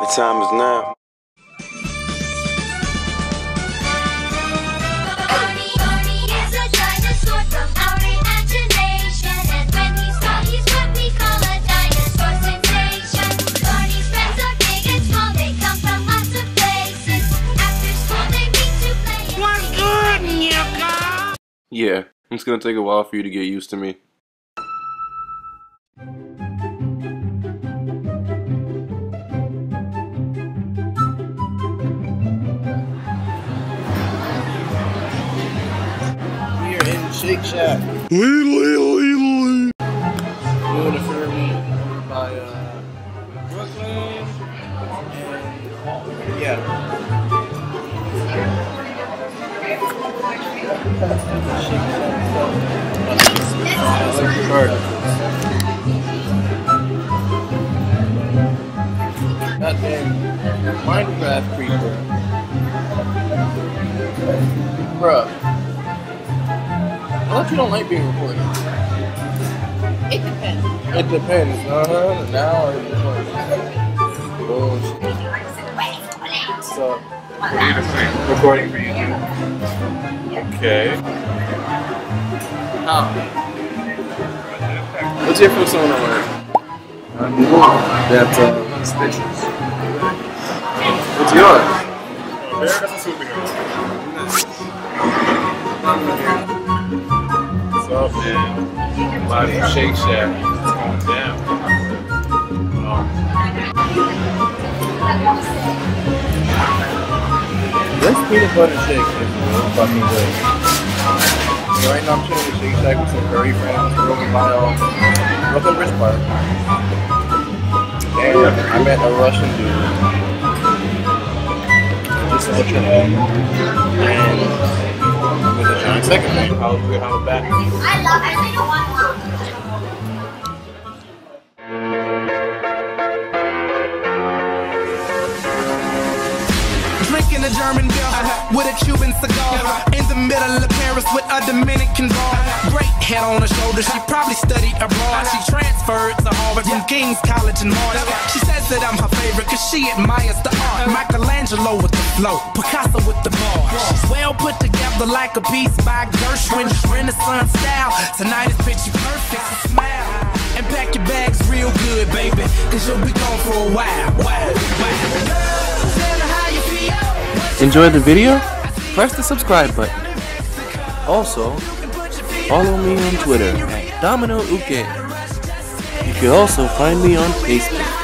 The time is now. Barney is a dinosaur from our imagination, and when he's tall, he's what we call a dinosaur sensation. Barney's friends are big and small, they come from lots of places. After school, they meet to play. What's good, Yuka? Yeah, it's gonna take a while for you to get used to me. Shake Shack. Doing a Furry by Brooklyn. And yeah. Goddamn Minecraft creeper. Bruh. I thought you don't like being recorded. It depends. It depends. Now it depends. Bullshit. So, recording for YouTube. Okay. How? What's your persona word? That's stitches. What's yours? Bear does a superhero. What's up, man? Live from Shake Shack. It's going down. This peanut butter shake is real fucking good. So right now I'm chilling with Shake Shack with some furry friends, broken mile, Brooklyn Bridge Park. And I met a Russian dude. Just ultra head. And with a giant second name. How back? I really don't want one. Drinking a German beer with a Cuban cigar in the middle of Paris with a Dominican bar. Great head on her shoulder, she probably studied abroad. She transferred to Harvard from King's College in March. She says that I'm her favorite cause she admires the art. Michelangelo with the flow, Picasso with the bar. She's well put together like a piece by Gershwin, Renaissance style. Tonight is picture perfect, so smile and pack your bags real good, baby, cause you'll be gone for a while. Enjoy the video? Press the subscribe button. Also, follow me on Twitter at DOMiNO UKAE. You can also find me on Facebook.